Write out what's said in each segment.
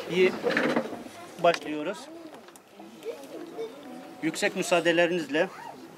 İyi başlıyoruz. Yüksek müsaadelerinizle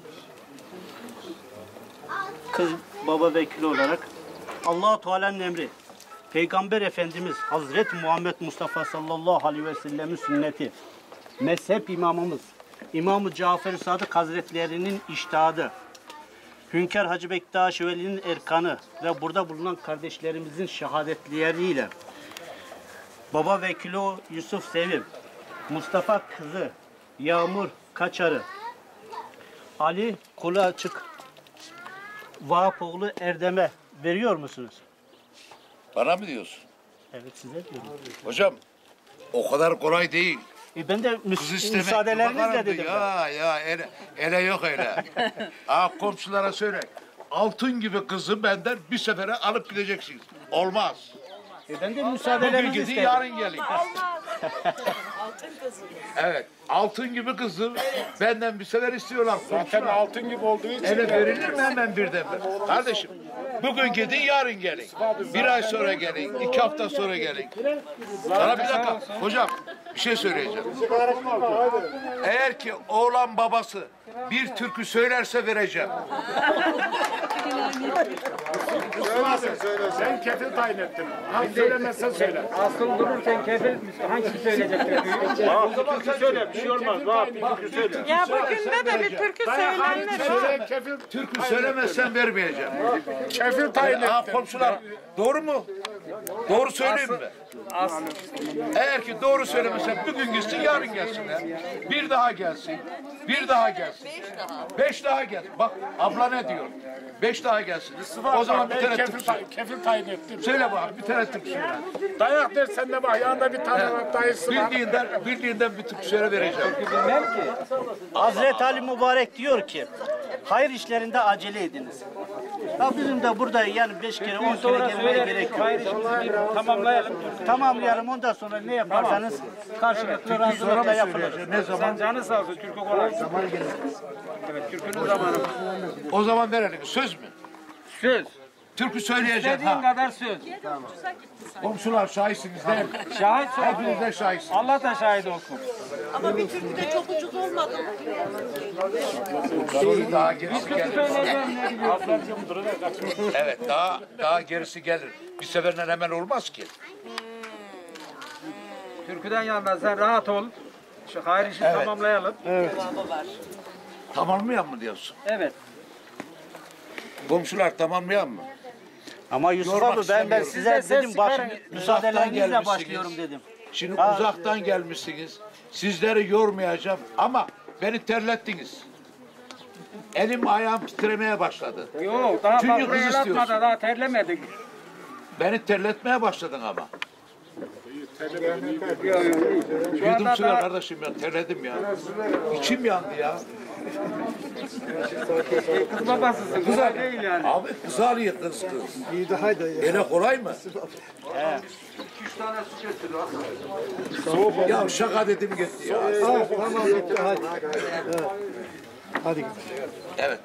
kız baba vekili olarak Allah-u Teala'nın emri, Peygamber Efendimiz Hazreti Muhammed Mustafa sallallahu aleyhi ve sellem'in sünneti, mezhep imamımız İmam-ı Cafer-i Sadık Hazretlerinin içtihadı, Hünkar Hacı Bektaş Veli'nin erkanı ve burada bulunan kardeşlerimizin şehadetleriyle baba vekili Yusuf Sevim, Mustafa kızı Yağmur Kaçarı, Ali kolu açık Vahapoğlu Erdem'e veriyor musunuz? Bana mı diyorsun? Evet, size diyorum. Hocam o kadar kolay değil. Ben de müsaadelerinizle dedim. Ya ele yok öyle. Komşulara söyle. Altın gibi kızı benden bir sefere alıp gideceksiniz. Olmaz. Ben de Bugün müsaadelerinizi gidin istedim. yarın gelin. Altın kızı. Evet. Altın gibi kızı benden bir sefer istiyorlar. Zaten altın gibi olduğu için. Ele verilir mi hemen birden? Kardeşim bugün gidin yarın gelin. Bir ay sonra gelin. 2 hafta sonra gelin. Sana bir dakika. Hocam bir şey söyleyeceğim. Eğer ki oğlan babası bir türkü söylerse vereceğim. Sen kefil tayin ettin. Söylemezsen söyle. Asıl dururken kefil hangisi söyleyecek türküyü? O zaman sen söyle. Bir şey olmaz. Bir türkü söyle. Ya bugün de bir türkü söylenir. Söyle kefil. Türkü söylemezsen vermeyeceğim. Kefil tayin ettin. Komşular doğru mu? Doğru söyleyeyim mi? Eğer ki doğru söylemezsen bugün gitsin yarın gelsinler. Bir daha gelsin. Bir daha gelsin. 5 daha gelsin. Bak abla ne diyor? 5 daha gelsin. O zaman bir tane türkü söyle. Kefil tayin ettim. Söyle bak bir tane türkü söyle. Dayak dersen de bak yanında bir tane var dayısı var. Bildiğinden bir türkü söyle vereceğim. Bilmem ki. Hazreti Ali Mübarek diyor ki, hayır işlerinde acele ediniz. Ya bizim de burada yani 5 kere 10 kere Sonra gelmeye söyleriz. gerek yok. Hayır işimizi bir tamamlayalım. Tamamlayalım, ondan sonra ne yaparsanız karşılıklı razılıkla yapılır. Ne zaman? Sen canı sağ olsun türkü kolay. Evet türkünün zamanı. O zaman verelim. Söz mü? Söz. Türkü söyleyeceksin. Dediğin Ha. kadar söz. Komşular şahitsiniz değil mi? Şahit Hepiniz de söz. şahitsiniz. Allah da şahit olsun. Ama bir türkü de çok ucuz olmadı mı? Sonra daha gerisi gelir. Söyleyeceğim ne biliyorsun? Evet daha gerisi gelir. Bir seferden hemen olmaz ki. Türküden yandan sen rahat ol. Şu hayır işi tamamlayalım. Cevabı var. Tamamlayan mı diyorsun? Evet. Komşular tamamlayan mı? Ama Yusuf Yormak abi ben size Siz de dedim ses çıkarın. müsaadelerinizle Uzaktan başlıyorum gelmişsiniz. dedim. Şimdi uzaktan gelmişsiniz. Sizleri yormayacağım ama beni terlettiniz. Elim ayağım titremeye başladı. Yok daha Çünkü fazla kız el istiyorsun. atmadan daha terlemedik. Beni terletmeye başladın ama. Şu Yudum anda suya daha kardeşim ya terledim ya. İçim yandı ya. kız babasısın. Güzel değil yani. Abi kız arıyor kız. İyi daha da ya. Öyle kolay mı? 2-3 tane su getir. Ya şaka dedim gitti ya. Tamam bitti hadi. Hadi. Evet.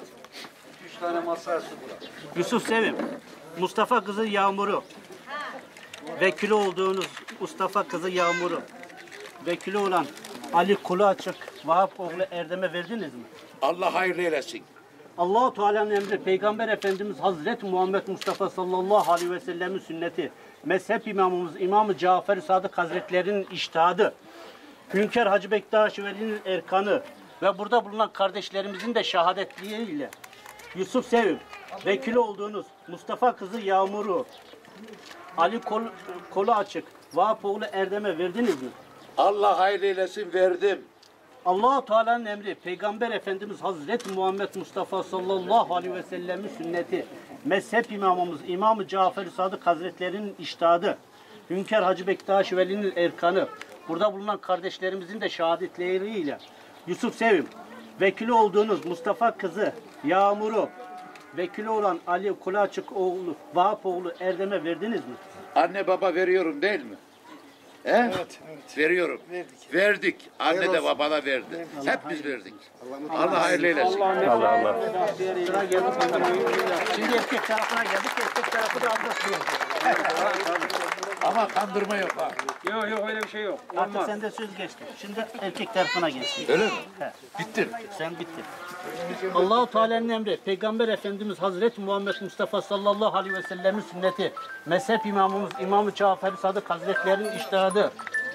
Yusuf Sevim, Mustafa kızı Yağmur'u, vekili olduğunuz Mustafa kızı Yağmur'u, vekili olan Ali Kulu Açık Vahapoğlu Erdem'e verdiniz mi? Allah hayırlı eylesin. Allah-u Teala'nın emri, Peygamber Efendimiz Hazreti Muhammed Mustafa sallallahu aleyhi ve sellem'in sünneti, mezhep imamımız İmam-ı Cafer-i Sadık Hazretlerinin içtihadı, Hünkar Hacı Bektaş Veli'nin erkanı ve burada bulunan kardeşlerimizin de şehadetleriyle Yusuf Sevim, vekili olduğunuz Mustafa kızı Yağmur'u, Ali Kolu Açık, Vahapoğlu Erdem'e verdiniz mi? Allah hayırlı eylesin verdim. Allah-u Teala'nın emri, Peygamber Efendimiz Hazreti Muhammed Mustafa sallallahu aleyhi ve sellem'in sünneti, mezhep imamımız İmam-ı Cafer-i Sadık Hazretlerinin içtihadı, Hünkar Hacı Bektaş Veli'nin erkanı, burada bulunan kardeşlerimizin de şehadetleriyle Yusuf Sevim, vekili olduğunuz Mustafa kızı Yağmur'u, vekili olan Ali Kulaçık oğlu Vahapoğlu Erdem'e verdiniz mi? Anne baba veriyorum değil mi? He? Evet. Veriyorum. Verdik. Anne de baba da verdi. Hep biz verdik. Allah hayırlı eylesin. Sıra geldi. Şimdi erkek tarafına geldik. Erkek tarafı da aldı. Ama kandırma yok ha. Yok yok öyle bir şey yok. Artık Olmaz. sende söz geçti. Şimdi erkek tarafına geçti. Öyle mi? He. Bitti. Sen bittin. Allah-u Teala'nın emri, Peygamber Efendimiz Hazreti Muhammed Mustafa sallallahu aleyhi ve sellemin sünneti, mezhep imamımız İmam-ı Cafer-i Sadık Hazretlerinin içtihadı,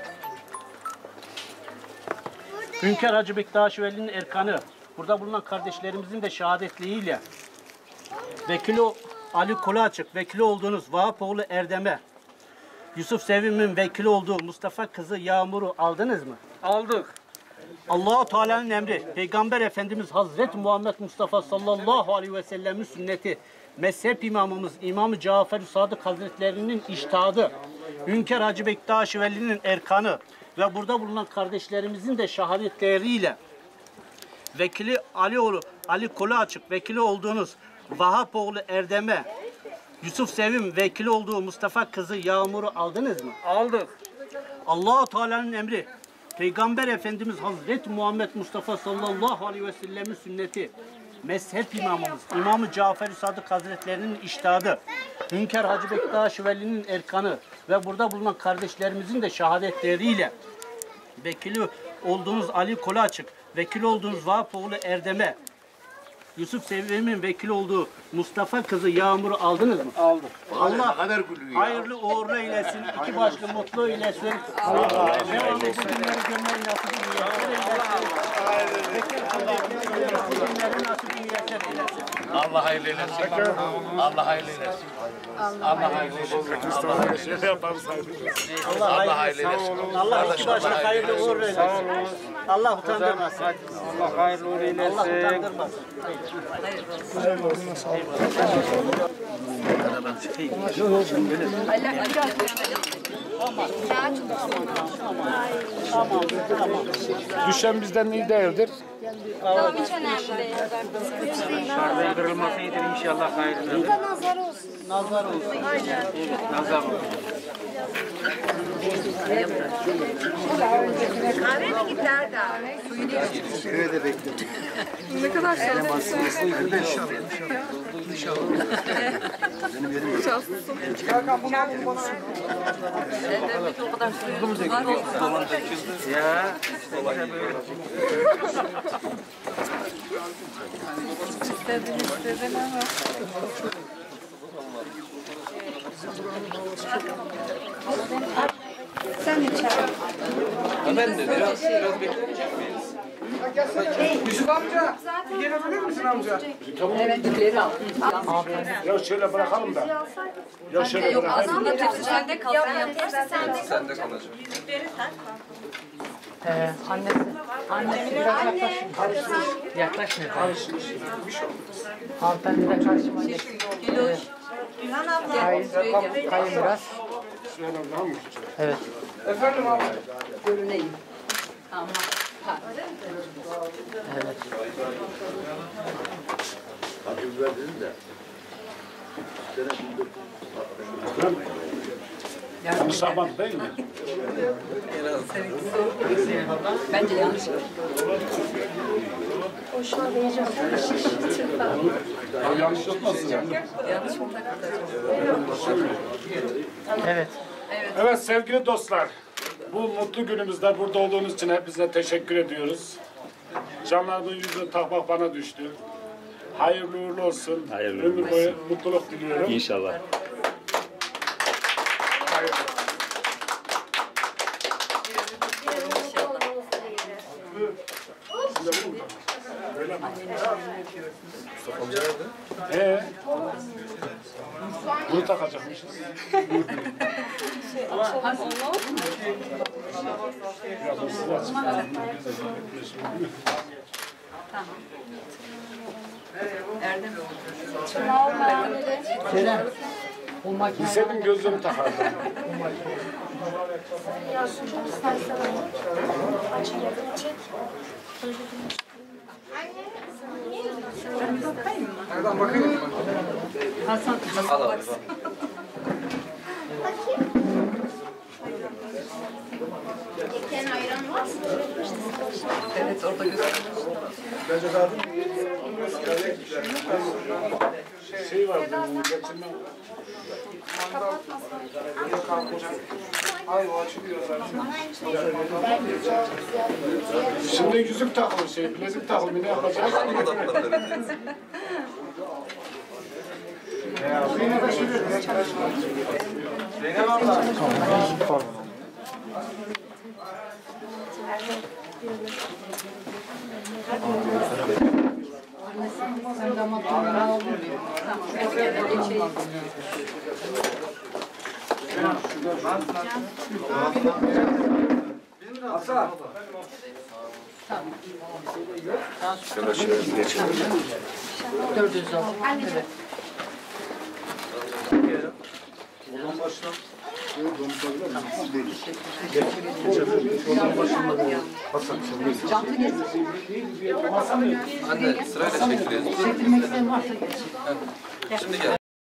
Hünkar Hacı Bektaş Veli'nin erkanı, burada bulunan kardeşlerimizin de şehadetliğiyle, vekili Ali Kulaçık, vekili olduğunuz Vahapoğlu Erdem'e, Yusuf Sevim'in vekili olduğu Mustafa kızı Yağmur'u aldınız mı? Aldık. Allah-u Teala'nın emri, Peygamber Efendimiz Hazreti Muhammed Mustafa sallallahu aleyhi ve sellemin sünneti, mezhep imamımız İmam-ı Cafer-i Sadık Hazretlerinin içtihadı, Hünkar Hacı Bektaş Veli'nin erkanı ve burada bulunan kardeşlerimizin de şehadetleriyle vekili Ali Kulaçık, vekili olduğunuz Vahapoğlu Erdem'e, Yusuf Sevim vekili olduğu Mustafa kızı Yağmur'u aldınız mı? Aldık. Allah-u Teala'nın emri, Peygamber Efendimiz Hazreti Muhammed Mustafa sallallahu aleyhi ve sellemin sünneti, mezhep imamımız İmam-ı Cafer-i Sadık Hazretlerinin içtihadı, Hünkar Hacı Bektaş Veli'nin erkanı ve burada bulunan kardeşlerimizin de şehadetleriyle vekili olduğunuz Ali Kulaçık, vekili olduğunuz Vahapoğlu Erdem'e, Yusuf Sevim'in vekili olduğu Mustafa kızı Yağmur'u aldınız mı? Aldık. Allah kadar gülüyor ya. hayırlı uğurlu eylesin, iki başlı mutlu eylesin. Devamlı bu günleri görmeyi nasip eylesin. Allah hayırlı eylesin. Allah hayırlı eylesin. Allah hayırlı eylesin. Allah hayırlı eylesin. Allah iki başlı hayırlı uğurlu eylesin. Allah utandırmasın. Allah hayırlı uğurlu Allah eylesin. utandırmasın. Düşen bizden iyi değildir. Hiç önemli değil. Şarjın kırılması iyidir inşallah hayırlı. Nazar olsun. Nazar olsun. Nazar olsun. Kahve mi gider de? Suyunu Köye bekliyorum. ne kadar şanslı. Şanslısın. Demek o kadar suyumuz var olsa. Ya işte böyle. İstedin ama. Sen içer. Yusuf amca, gelebilir misin amca? Ya şöyle bırakalım da. Ya şöyle bırakalım. Aslında tepsi sende kalsın. Sende kalacak. Annesi biraz yaklaşmıyor. Hanımefendi de karşıma geçti. Gülhan abla. Kayın biraz. Evet. Efendim abi. Görüneyim. Evet. Şaban değil mi? Bence yanlış. O şu an heyecan. Yanlış olmasın. Yanlış mı Evet. Evet sevgili dostlar. Bu mutlu günümüzde burada olduğunuz için hepinize teşekkür ediyoruz. Canlarının yüzüne takmak bana düştü. Hayırlı uğurlu olsun. Ömür boyu mutluluk diliyorum. İnşallah. Bunu takacakmışız. Erdem. Kerem. O makine Senin gözlüğünü takardım. Çok istersen açın yakını çek. Nereden bakayım? Hasan bak. Eken ayran var. Evet orada gözüküyor. Şey var bunun geçirme. Şimdi yüzük takılı şey, bilezik takılı ne yapacağız? Sen damatlarını aldın mı? Tamam. Geçelim. Şöyle geçelim. 406. Evet. Anne sırayla çektiriyoruz. Çektirmek isteyen varsa geçsin. Şimdi gel.